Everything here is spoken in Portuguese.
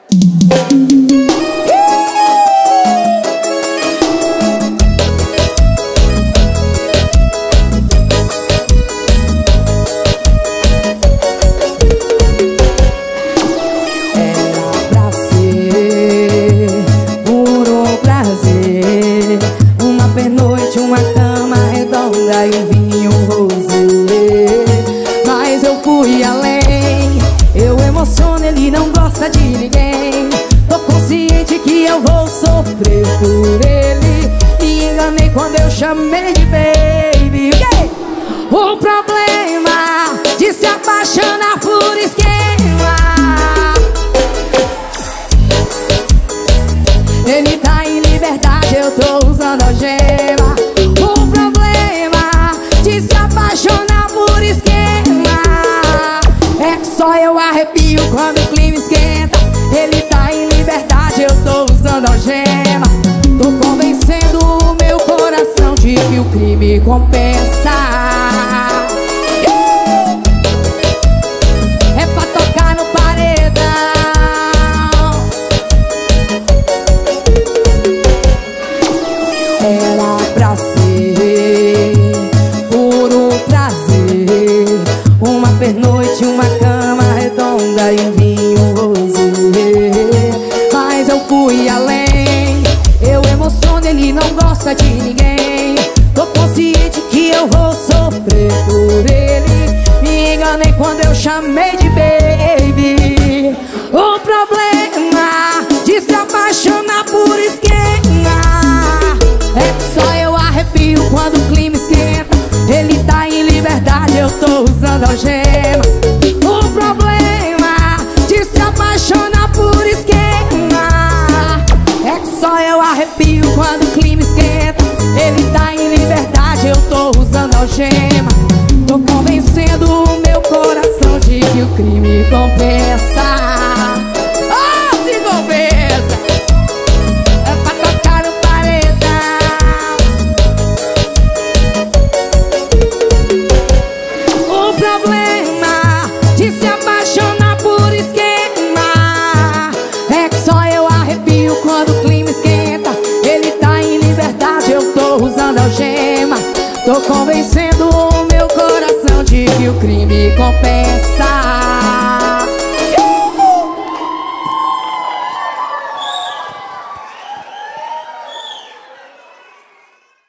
Ele não gosta de ninguém. Tô consciente que eu vou sofrer por ele. Me enganei quando eu chamei de baby. O problema de se apaixonar por esquema, ele tá em liberdade, eu tô usando algema. O problema de se apaixonar por esquema é que só eu arrepio quando o clima esquenta. Ele tá em liberdade, eu tô usando algema. Tô convencendo o meu coração de que o crime compensa. É pra tocar no paredão. Era pra ser puro prazer, uma pernoite, uma cama redonda e um vinho rosé. Mas eu fui além, eu emociono, ele não gosta de ninguém. Tô consciente que eu vou sofrer por ele. Me enganei quando eu chamei de baby. O problema de se apaixonar por esquema é que só eu arrepio quando o clima esquenta. Ele tá em liberdade, eu tô usando algema. O problema de se apaixonar por esquema é que só eu arrepio quando o clima esquenta. Ele tá em liberdade, eu tô usando algema. Tô convencendo o meu coração de que o crime compensa. Oh, se compensa! É pra tocar no paredão. O problema de se apaixonar por esquema é que só eu arrepio quando o clima esquenta. Ele tá em liberdade, eu tô usando algema. Tô convencendo o meu coração de que o crime compensa.